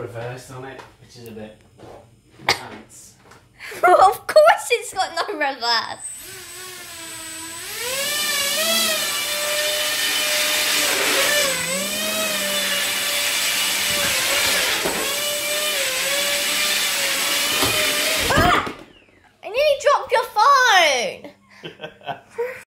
reversed on it, which is a bit intense. Of course it's got no reverse.